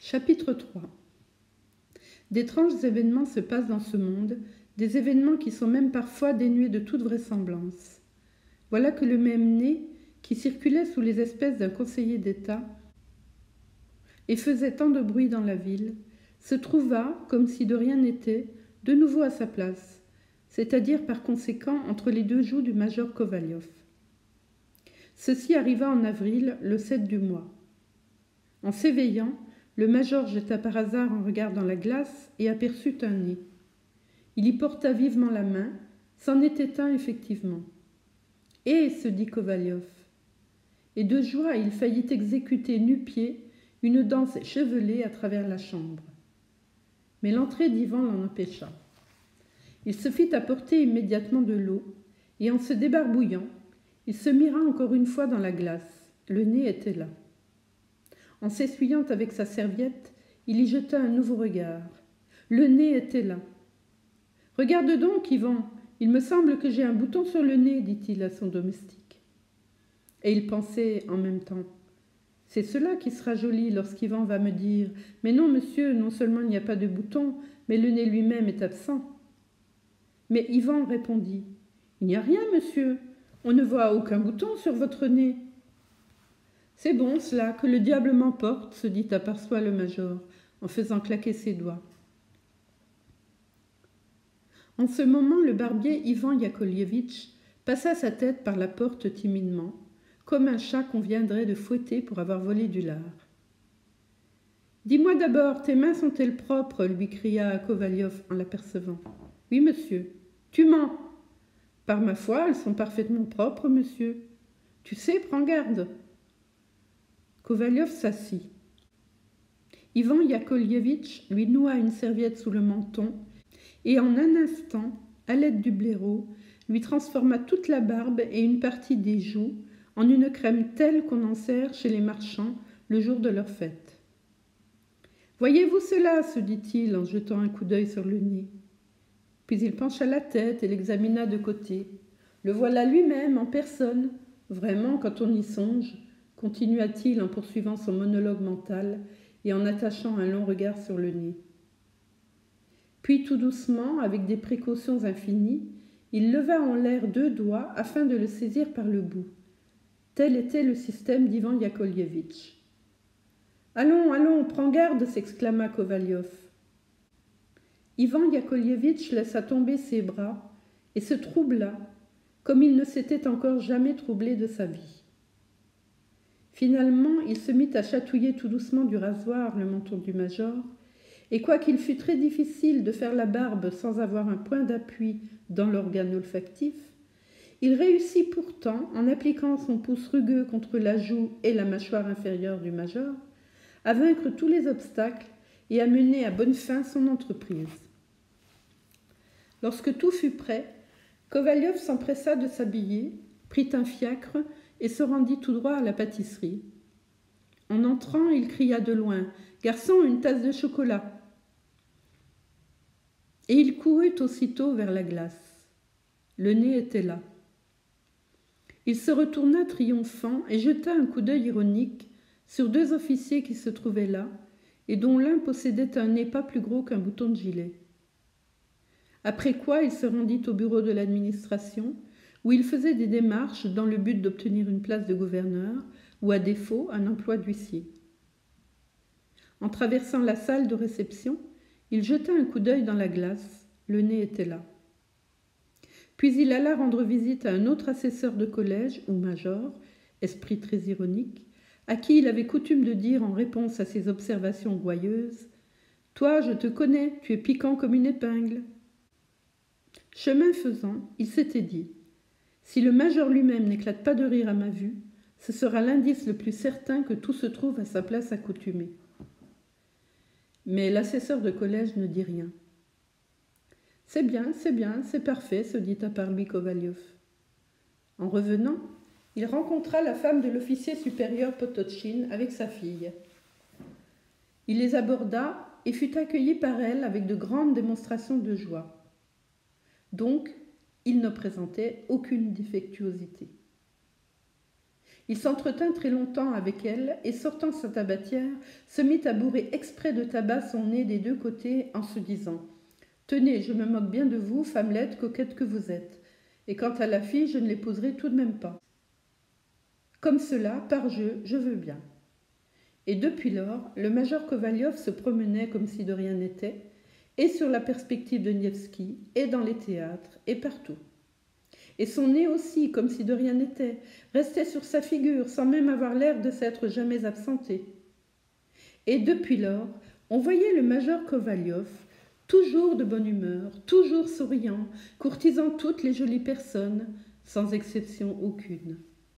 Chapitre 3. D'étranges événements se passent dans ce monde, des événements qui sont même parfois dénués de toute vraisemblance. Voilà que le même nez, qui circulait sous les espèces d'un conseiller d'État et faisait tant de bruit dans la ville, se trouva, comme si de rien n'était, de nouveau à sa place, c'est-à-dire par conséquent entre les deux joues du major Kovalyov. Ceci arriva en avril, le 7 du mois. En s'éveillant, le major jeta par hasard un regard dans la glace et aperçut un nez. Il y porta vivement la main, c'en était un effectivement. « Eh !» se dit Kovalyov. Et de joie, il faillit exécuter nu-pied une danse échevelée à travers la chambre. Mais l'entrée d'Ivan l'en empêcha. Il se fit apporter immédiatement de l'eau, et en se débarbouillant, il se mira encore une fois dans la glace. Le nez était là. En s'essuyant avec sa serviette, il y jeta un nouveau regard. Le nez était là. « Regarde donc, Ivan, il me semble que j'ai un bouton sur le nez, dit-il à son domestique. Et il pensait en même temps. C'est cela qui sera joli lorsqu'Ivan va me dire « Mais non, monsieur, non seulement il n'y a pas de bouton, mais le nez lui-même est absent. » Mais Ivan répondit « Il n'y a rien, monsieur, on ne voit aucun bouton sur votre nez. » « C'est bon cela, que le diable m'emporte, se dit à part soi le major, en faisant claquer ses doigts. En ce moment, le barbier Ivan Yakovlevitch passa sa tête par la porte timidement, comme un chat qu'on viendrait de fouetter pour avoir volé du lard. « Dis-moi d'abord, tes mains sont-elles propres » lui cria Kovalyov en l'apercevant. « Oui, monsieur. »« Tu mens !»« Par ma foi, elles sont parfaitement propres, monsieur. »« Tu sais, prends garde. » Kovalyov s'assit. Ivan Yakovlevitch lui noua une serviette sous le menton et en un instant, à l'aide du blaireau, lui transforma toute la barbe et une partie des joues en une crème telle qu'on en sert chez les marchands le jour de leur fête. « Voyez-vous cela » se dit-il en jetant un coup d'œil sur le nez. Puis il pencha la tête et l'examina de côté. Le voilà lui-même en personne, vraiment quand on y songe, continua-t-il en poursuivant son monologue mental et en attachant un long regard sur le nez. Puis tout doucement, avec des précautions infinies, il leva en l'air 2 doigts afin de le saisir par le bout. Tel était le système d'Ivan Yakovlevitch. « Allons, allons, prends garde » s'exclama Kovalyov. Ivan Yakovlevitch laissa tomber ses bras et se troubla, comme il ne s'était encore jamais troublé de sa vie. Finalement, il se mit à chatouiller tout doucement du rasoir le menton du major, et quoiqu'il fût très difficile de faire la barbe sans avoir un point d'appui dans l'organe olfactif, il réussit pourtant, en appliquant son pouce rugueux contre la joue et la mâchoire inférieure du major, à vaincre tous les obstacles et à mener à bonne fin son entreprise. Lorsque tout fut prêt, Kovalyov s'empressa de s'habiller, prit un fiacre et se rendit tout droit à la pâtisserie. En entrant, il cria de loin « Garçon, une tasse de chocolat !» Et il courut aussitôt vers la glace. Le nez était là. Il se retourna triomphant et jeta un coup d'œil ironique sur 2 officiers qui se trouvaient là et dont l'un possédait un nez pas plus gros qu'un bouton de gilet. Après quoi, il se rendit au bureau de l'administration où il faisait des démarches dans le but d'obtenir une place de gouverneur ou, à défaut, un emploi d'huissier. En traversant la salle de réception, il jeta un coup d'œil dans la glace. Le nez était là. Puis il alla rendre visite à un autre assesseur de collège ou major, esprit très ironique, à qui il avait coutume de dire en réponse à ses observations gouailleuses « Toi, je te connais, tu es piquant comme une épingle. » Chemin faisant, il s'était dit « Si le major lui-même n'éclate pas de rire à ma vue, ce sera l'indice le plus certain que tout se trouve à sa place accoutumée. » Mais l'assesseur de collège ne dit rien. « C'est bien, c'est parfait, » se dit à part lui Kovalyov. En revenant, il rencontra la femme de l'officier supérieur Pototchine avec sa fille. Il les aborda et fut accueilli par elle avec de grandes démonstrations de joie. Donc, il ne présentait aucune défectuosité. Il s'entretint très longtemps avec elle et, sortant sa tabatière, se mit à bourrer exprès de tabac son nez des 2 côtés en se disant « Tenez, je me moque bien de vous, femmelette coquette que vous êtes, et quant à la fille, je ne l'épouserai tout de même pas. Comme cela, par jeu, je veux bien. » Et depuis lors, le major Kovalyov se promenait comme si de rien n'était, et sur la perspective de Nevski, et dans les théâtres, et partout. Et son nez aussi, comme si de rien n'était, restait sur sa figure sans même avoir l'air de s'être jamais absenté. Et depuis lors, on voyait le major Kovalyov, toujours de bonne humeur, toujours souriant, courtisant toutes les jolies personnes, sans exception aucune.